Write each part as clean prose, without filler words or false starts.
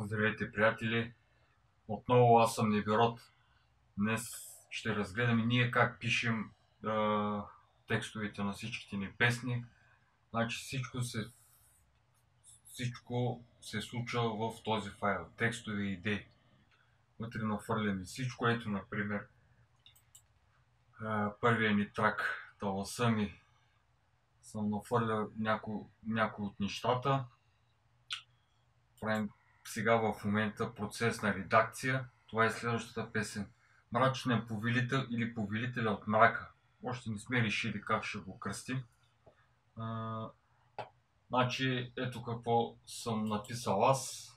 Здравейте, приятели! Отново аз съм Небирот. Днес ще разгледаме ние как пишем текстовете на всичките ни песни. Значи всичко се случва в този файл. Текстови идеи. Вътре нахвърляме всичко. Ето, например, първия ни трак Таласъми. Съм нахвърлял някои от нещата. Правим сега в момента процес на редакция. Това е следващата песен. Мрачният повелител или повелителя от мрака. Още не сме решили как ще го кръстим. Значи, ето какво съм написал аз.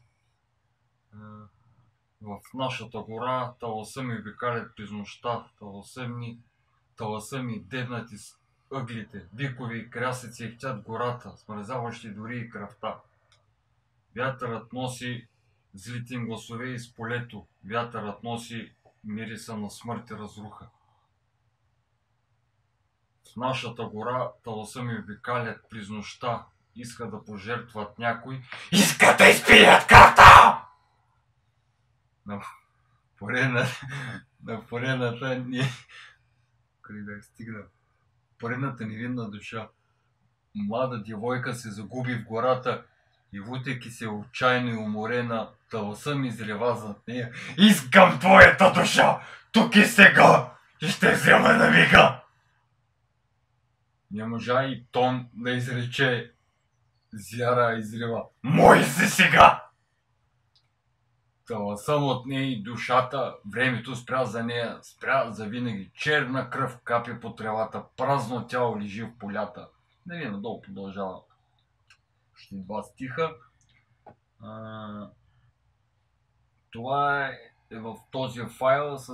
В нашата гора таласъми обикалят през нощта. Таласъми дебнати с ъглите. Викови крясъци ехтят гората, смързаващи дори и кръвта. Вятърът носи злите им гласове из полето. Вятърът носи мириса на смърт и разруха. В нашата гора таласъми обикалят през нощта. Искат да пожертват някой. Искат да изпият кръвта! На поредната ни... Къде да стигна? Поредната невинна душа. Млада девойка се загуби в гората и вутейки се отчаяно и уморена, таласъм изрева зад нея. Искам твоята душа! Тук и сега! И ще взема на мига! Не можа и тон да изрече. Зяра изрева. Мой си сега! Таласъм от нея и душата, времето спря за нея, спря за винаги. Черна кръв капи по тревата, празно тяло лежи в полята. Да ви надолу продължава. Още два стиха. Това е в този файл с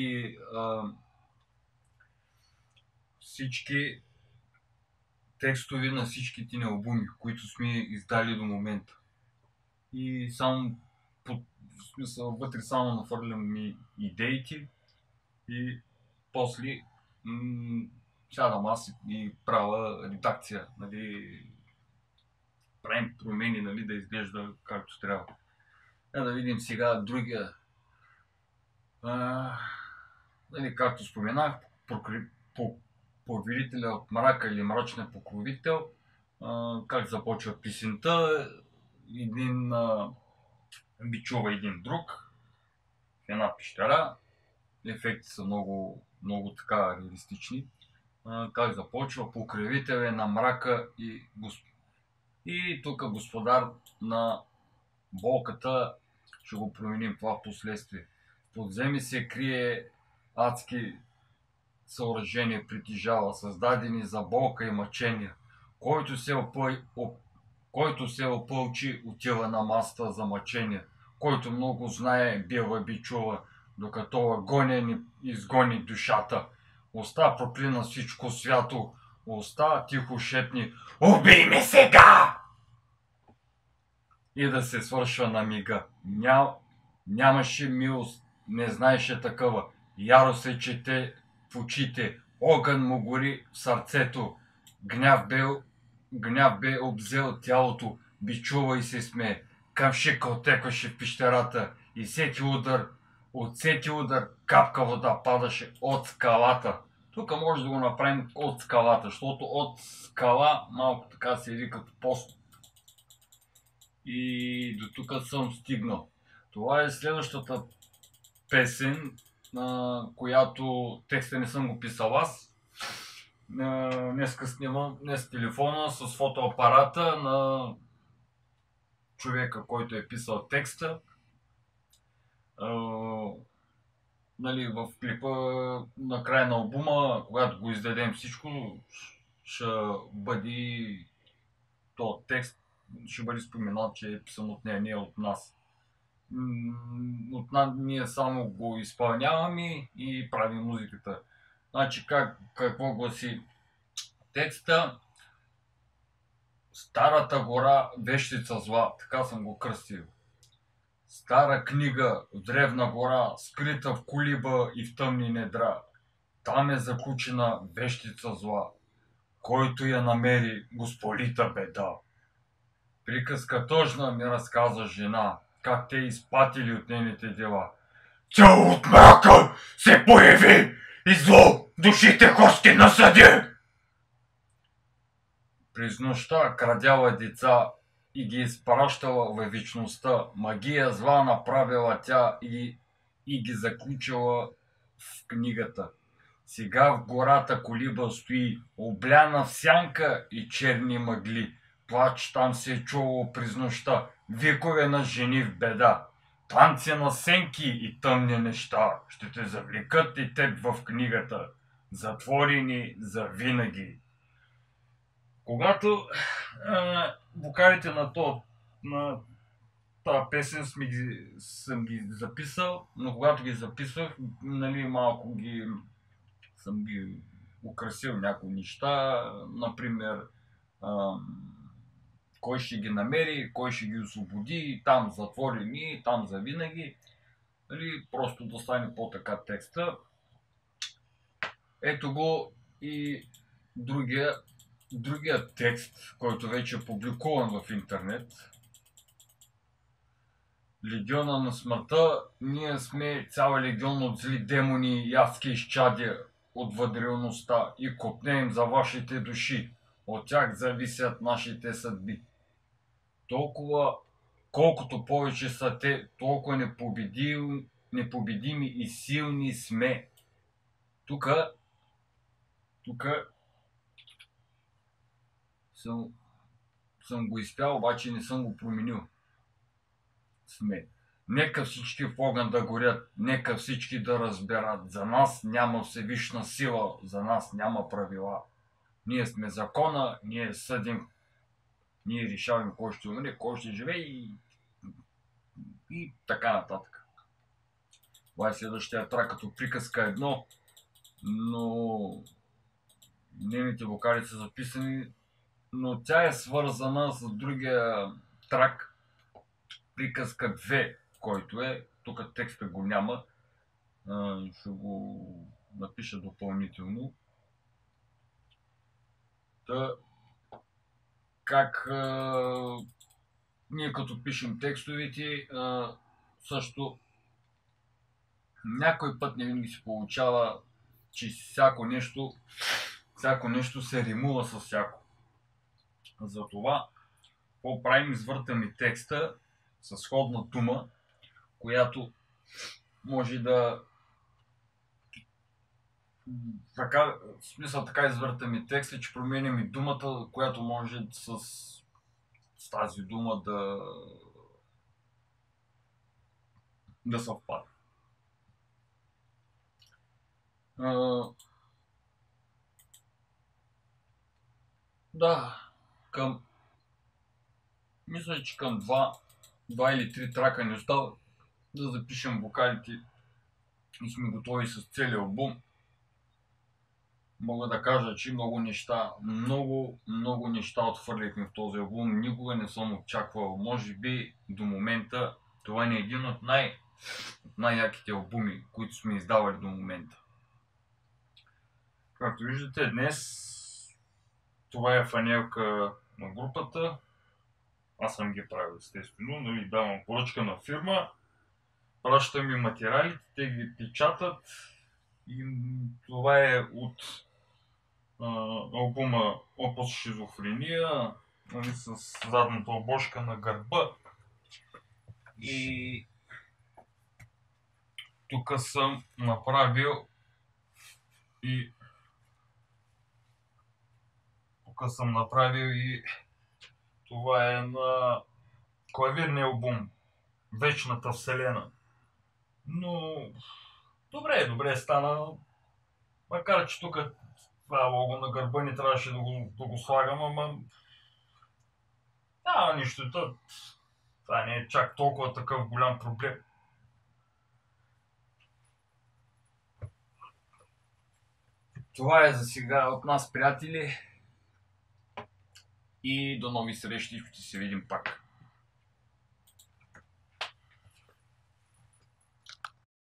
всички текстови на всичките ни албуми, които сме издали до момента. И само в смисъл вътре само нахвърлям идеите и после сядам аз и правя редакция, нали, правим промени, нали, да изглежда както трябва. Да видим сега другия. Нали, както споменах, повелителя от мрака или мрачният покровител. Как започва песента? Един бичува един друг в една пещера. Ефекти са много, много така реалистични. Как започва? Покровител е на мрака и тук господар на болката. Ще го променим това в последствие. В подземи се крие адски съоръжения, притежава, създадени за болка и мъчения. Който се опълчи, отива на маста за мъчения. Който много знае, бива бичува, докато агония ни изгони душата. Уста проклина всичко свято, уста тихо шепни: убий ме сега! И да се свършва на мига. Нямаше милост, не знаеше такава. Ярост се чете в очите, огън му гори в сърцето. Гняв бе обзел тялото, бичува и се смее. Камшик отекваше в пещерата и от всеки удар капка вода падаше от скалата. Тук може да го направим от скалата, защото от скала малко така се еди като пост. И до тук съм стигнал. Това е следващата песен, която текста не съм го писал аз. Днеска снимам телефона с фотоапарата на човека, който е писал текста. Нали, в клипа на края на албума, когато го издадем всичко, ще бъде този текст, ще бъде споменат, че е писан от нея, не от нас. Ние само го изпълняваме и правим музиката. Значи какво гласи текста? Старата гора, вещица зла, така съм го кръстил. Стара книга в древна гора, скрита в колиба и в тъмни недра. Там е заключена вещица зла. Който я намери, го сполита беда. Приказка тъжна ми разказа жена. как те изпатили от нейните дела. Тя от мрака се появи и зло душите гости насъди. През нощта крадяла деца и ги изпращала във вечността. Магия зла направила тя и ги заключила в книгата. Сега в гората колиба стои, обляна в сянка и черни мъгли. Плач там се е чувало през нощта, викове на жени в беда. Танци на сенки и тъмни неща ще те завлекат и теб в книгата, затворени за винаги. Когато вокалите на тази песен съм ги записал, но когато ги записвах, нали, малко съм ги украсил някои неща, например, кой ще ги намери, кой ще ги освободи, там затворени, там завинаги, нали, просто да стане по-така текста. Ето го и другия текст, който вече е публикуван в интернет. Легиона на смъртта, ние сме цял легион от зли демони и адски изчадия от въдрилността и копнеем за вашите души. От тях зависят нашите съдби. Толкова, колкото повече са те, толкова непобедими и силни сме. Тук съм го изпял, обаче не съм го променил. Сме. Нека всички в огън да горят, нека всички да разберат. За нас няма всевишна сила, за нас няма правила. Ние сме закона, ние съдим, ние решаваме кой ще умре, кой ще живее и така нататък. Това е следващия трак като приказка едно, но нейните вокали са записани, но тя е свързана с другия трак, приказка 2, който е, тук текста го няма, ще го напиша допълнително. Та, как ние като пишем текстовете, също някой път не винаги се получава, че всяко нещо се римува с всяко. Затова правим, извъртаме текста с сходна дума, която може да така, в смисъл така извъртаме текста, че променяме думата, която може с тази дума да съвпада. Да, мисля, че към 2 или 3 трака не остава да запишем вокалите и сме готови с целия албум. Мога да кажа, че много неща отхвърлихме в този албум. Никога не съм очаквал. Може би до момента това не е един от най-яките албуми, които сме издавали до момента. Както виждате, днес това е фанелка на групата. Аз съм ги правил, естествено. Нали, давам поръчка на фирма, пращам им материалите, те ги печатат и това е от албума Опус Шизофрения, нали, с задната обложка на гърба. И тук съм направил и това е на клавирния албум Вечната вселена. Но добре стана. Макар че тук това лого на гърба не трябваше да го слагам, ама нищо. Това не е чак толкова такъв голям проблем. Това е за сега от нас, приятели. И до нови срещи, ще се видим пак.